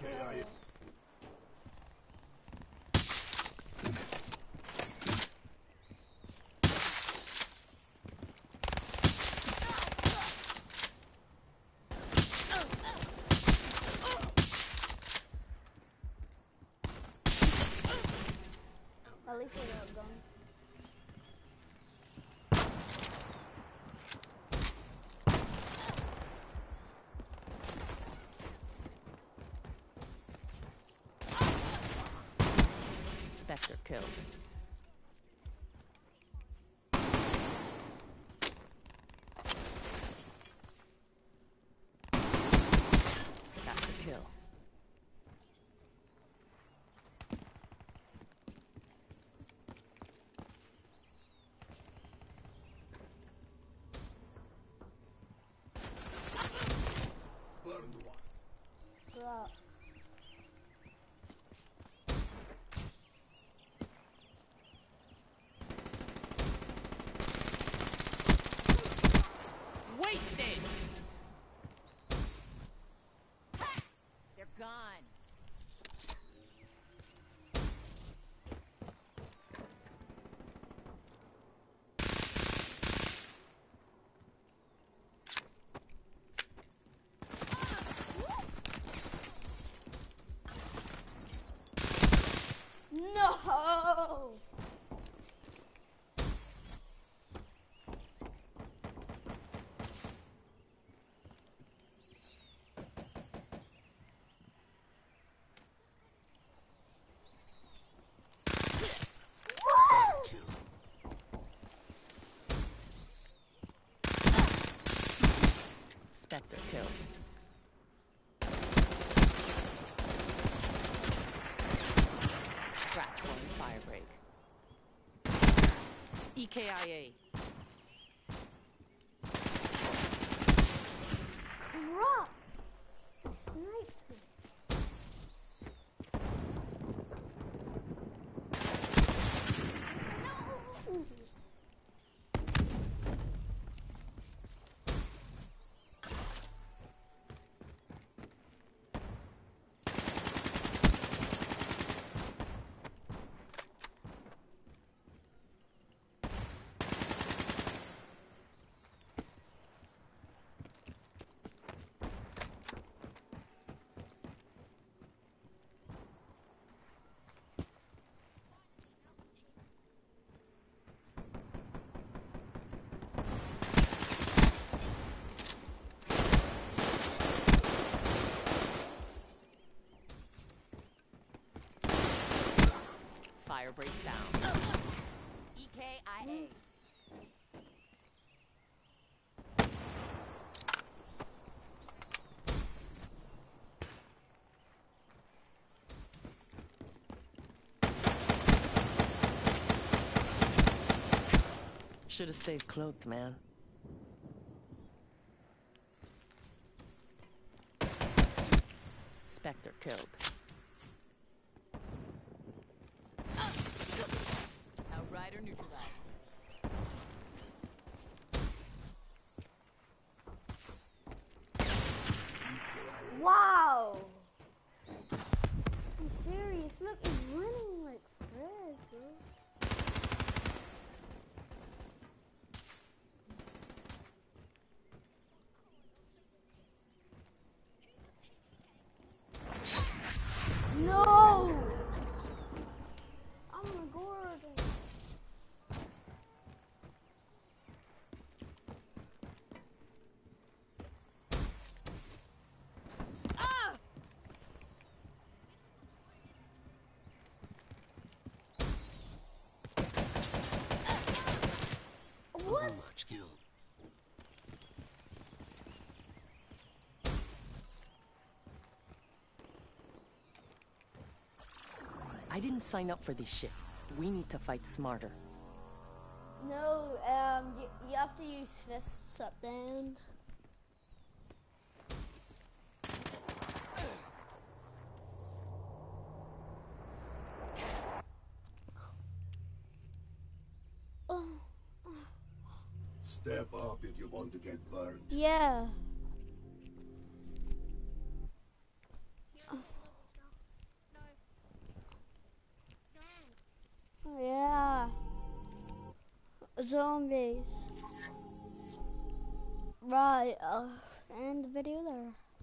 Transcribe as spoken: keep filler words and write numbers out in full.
At least we got a gun. Spectre killed. That's a kill. Drop. Wasted! They're gone. No! Spectre killed. Scratch one, firebreak. E K I A. Drop! Sniper. No! Firebreak down. E K I A. Should have stayed cloaked, man. Spectre killed. Outrider neutralized. Wow! I'm serious. Look, he's running like Fred, bro. No! I'm a Gordon. Ah! What? Much killed. I didn't sign up for this shit. We need to fight smarter. No, um, you, you have to use fists at the end. Oh, Step up if you want to get burned. yeah. zombies. Right, uh, end the video there.